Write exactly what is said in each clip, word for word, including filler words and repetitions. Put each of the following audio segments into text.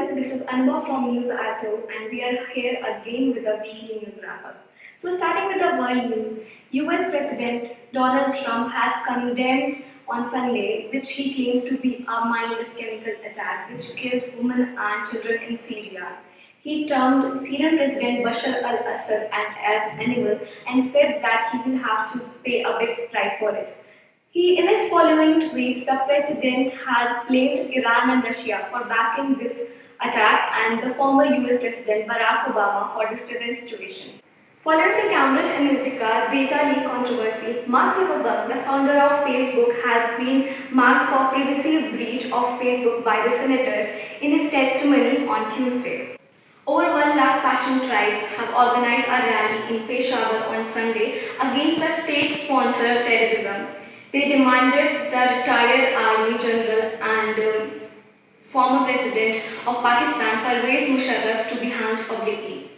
everyone, this is Anubha from Newsato and we are here again with a weekly news wrap-up. So starting with the world news, U S President Donald Trump has condemned on Sunday which he claims to be a mindless chemical attack which killed women and children in Syria. He termed Syrian President Bashar al-Assad as animal and said that he will have to pay a big price for it. He, in his following tweets, the president has blamed Iran and Russia for backing this attack and the former U S President Barack Obama for this present situation. Following the Cambridge Analytica data leak controversy, Mark Zuckerberg, the founder of Facebook, has been marked for privacy breach of Facebook by the senators in his testimony on Tuesday. Over one lakh fashion tribes have organized a rally in Peshawar on Sunday against the state-sponsored terrorism. They demanded the retired Army General and um, former President of Pakistan, Pervez Musharraf, to be hanged publicly.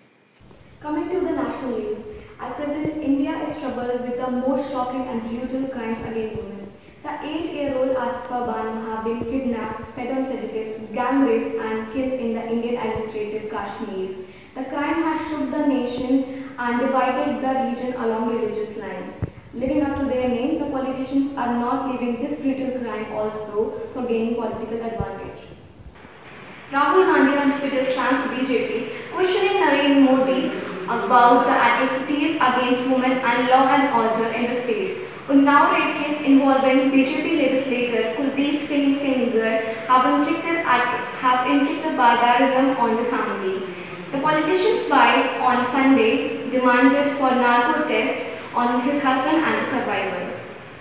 Coming to the national news, at present India is troubled with the most shocking and brutal crimes against women. The eight-year-old Anubha Banu have been kidnapped, fed on sedatives, gang raped and killed in the Indian administrative Kashmir. The crime has shook the nation and divided the region along religious lines. Living up to their name, the politicians are not leaving this brutal crime also for gaining political advantage. Rahul Gandhi on Twitter slams B J P, questioning Narendra Modi about the atrocities against women and law and order in the state. Unnao rape case involving B J P legislator Kuldeep Singh Sengar have inflicted, have inflicted barbarism on the family. The politician's wife on Sunday demanded for narco test on his husband and the survivor.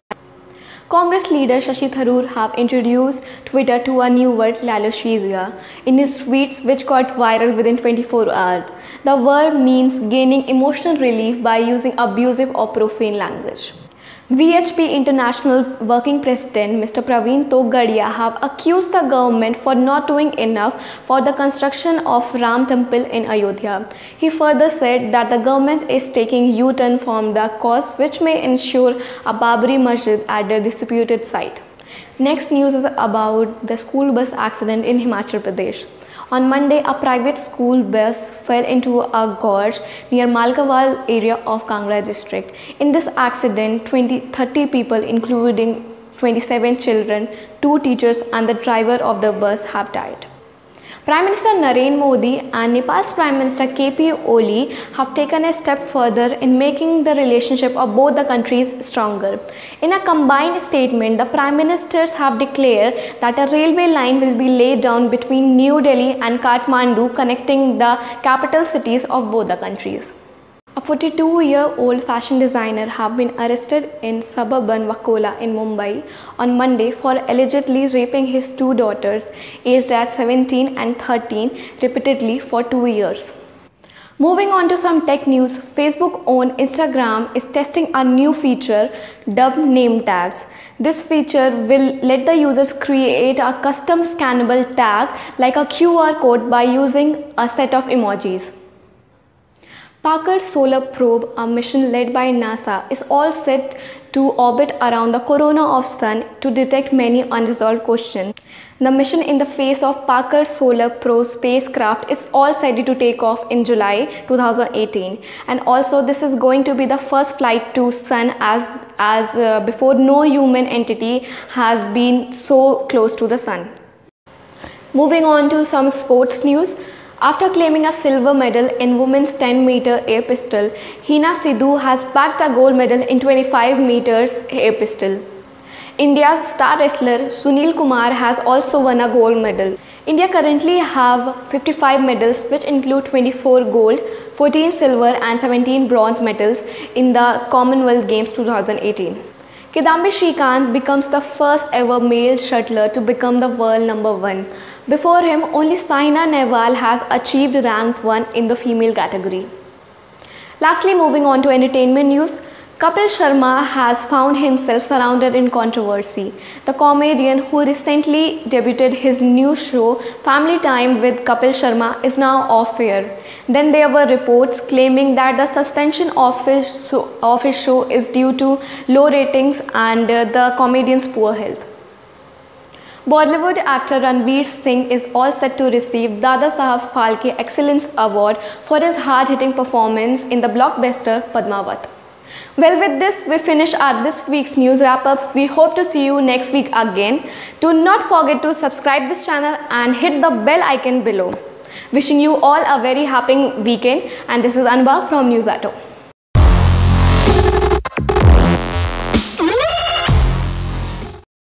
Congress leader Shashi Tharoor have introduced Twitter to a new word, lalosphisia, in his tweets which got viral within twenty-four hours. The word means gaining emotional relief by using abusive or profane language. V H P International Working President Mister Praveen Togadia have accused the government for not doing enough for the construction of Ram Temple in Ayodhya. He further said that the government is taking U-turn from the cause which may ensure a Babri Masjid at the disputed site. Next news is about the school bus accident in Himachal Pradesh. On Monday, a private school bus fell into a gorge near Malkawal area of Kangra district. In this accident, twenty, thirty people including twenty-seven children, two teachers and the driver of the bus have died. Prime Minister Narendra Modi and Nepal's Prime Minister K P Oli have taken a step further in making the relationship of both the countries stronger. In a combined statement, the Prime Ministers have declared that a railway line will be laid down between New Delhi and Kathmandu, connecting the capital cities of both the countries. A forty-two-year-old fashion designer have been arrested in suburban Wakola in Mumbai on Monday for allegedly raping his two daughters, aged at seventeen and thirteen, repeatedly for two years. Moving on to some tech news, Facebook-owned Instagram is testing a new feature dubbed name tags. This feature will let the users create a custom scannable tag like a Q R code by using a set of emojis. Parker's solar probe, a mission led by NASA, is all set to orbit around the corona of Sun to detect many unresolved questions. The mission in the face of Parker's solar probe spacecraft is all set to take off in July two thousand eighteen, and also this is going to be the first flight to Sun as, as uh, before no human entity has been so close to the Sun. Moving on to some sports news. After claiming a silver medal in women's ten meter air pistol, Hina Sidhu has bagged a gold medal in twenty-five meters air pistol. India's star wrestler Sunil Kumar has also won a gold medal. India currently have fifty-five medals which include twenty-four gold, fourteen silver and seventeen bronze medals in the Commonwealth Games two thousand eighteen. Kidambi Srikanth becomes the first ever male shuttler to become the world number one. Before him, only Saina Nehwal has achieved ranked one in the female category. Lastly, moving on to entertainment news, Kapil Sharma has found himself surrounded in controversy. The comedian who recently debuted his new show, Family Time with Kapil Sharma, is now off air. Then there were reports claiming that the suspension of his, of his show is due to low ratings and uh, the comedian's poor health. Bollywood actor Ranveer Singh is all set to receive Dada Saheb Phalke Excellence Award for his hard-hitting performance in the blockbuster Padmavat. Well, with this, we finish our this week's news wrap-up. We hope to see you next week again. Do not forget to subscribe this channel and hit the bell icon below. Wishing you all a very happy weekend, and this is Anubha from Newsato.